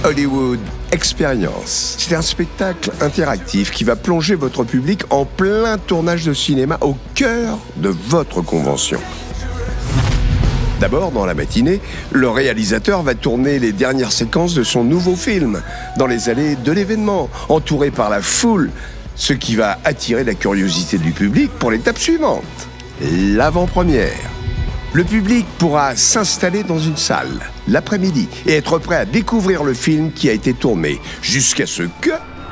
Hollywood Experience. C'est un spectacle interactif qui va plonger votre public en plein tournage de cinéma au cœur de votre convention. D'abord, dans la matinée, le réalisateur va tourner les dernières séquences de son nouveau film dans les allées de l'événement, entouré par la foule, ce qui va attirer la curiosité du public pour l'étape suivante, l'avant-première. Le public pourra s'installer dans une salle l'après-midi et être prêt à découvrir le film qui a été tourné, jusqu'à ce que...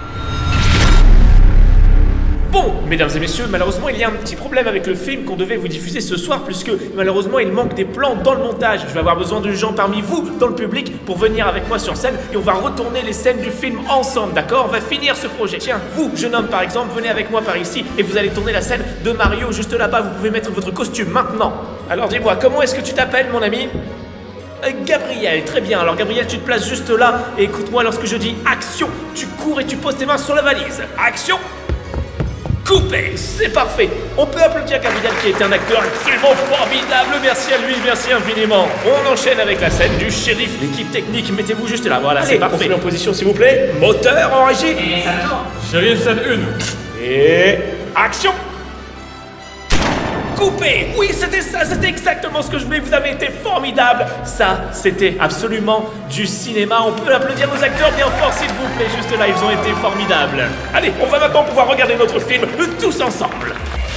Bon, mesdames et messieurs, malheureusement, il y a un petit problème avec le film qu'on devait vous diffuser ce soir, puisque malheureusement, il manque des plans dans le montage. Je vais avoir besoin de gens parmi vous, dans le public, pour venir avec moi sur scène, et on va retourner les scènes du film ensemble, d'accord? On va finir ce projet. Tiens, vous, jeune homme par exemple, venez avec moi par ici, et vous allez tourner la scène de Mario juste là-bas. Vous pouvez mettre votre costume maintenant. Alors dis-moi, comment est-ce que tu t'appelles, mon ami? Gabriel, très bien. Alors Gabriel, tu te places juste là, et écoute-moi, lorsque je dis action, tu cours et tu poses tes mains sur la valise. Action! Coupé, c'est parfait. On peut applaudir Gabriel qui est un acteur absolument formidable. Merci à lui, merci infiniment. On enchaîne avec la scène du shérif. L'équipe technique, mettez-vous juste là. Voilà, c'est parfait. On se met en position s'il vous plaît. Moteur en régie. Et ça tourne. Shérif, scène 1. Et action. Coupé. Oui, c'était ça, c'était exactement ce que je voulais. Vous avez été formidable. Ça, c'était absolument du cinéma. On peut applaudir nos acteurs bien fort, s'il vous plaît. Juste là, ils ont été formidables. Allez, on va maintenant pouvoir regarder notre film tous ensemble.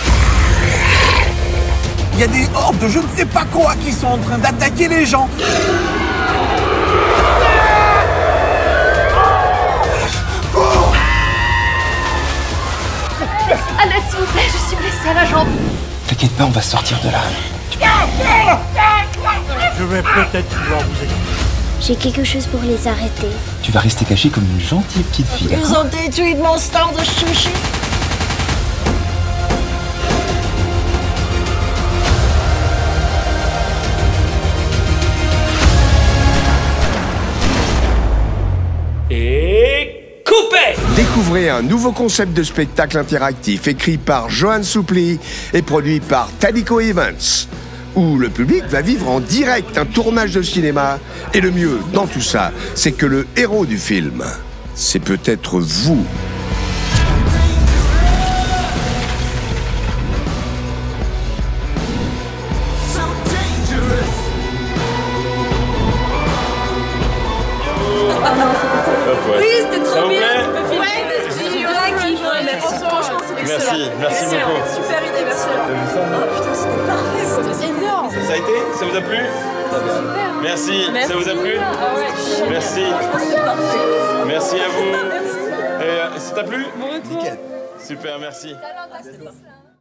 Il y a des hordes de je ne sais pas quoi qui sont en train d'attaquer les gens. À l'aide, s'il vous plaît, je suis blessée à la jambe. T'inquiète pas, on va sortir de là. Je vais peut-être pouvoir vous aider. J'ai quelque chose pour les arrêter. Tu vas rester cachée comme une gentille petite fille, Ils d'accord? ont détruit mon stand de sushi. Et coupé. Découvrez un nouveau concept de spectacle interactif écrit par Johan Soupli et produit par Talico Events, où le public va vivre en direct un tournage de cinéma. Et le mieux dans tout ça, c'est que le héros du film, c'est peut-être vous. Oui, c'était trop bien. Merci, merci beaucoup. Super idée, merci. Oh putain, c'était parfait. C'était énorme. Ça a été? Ça vous a plu? Merci. Ça vous a plu? Merci. Merci à vous. Et ça t'a plu? Nickel. Super, merci.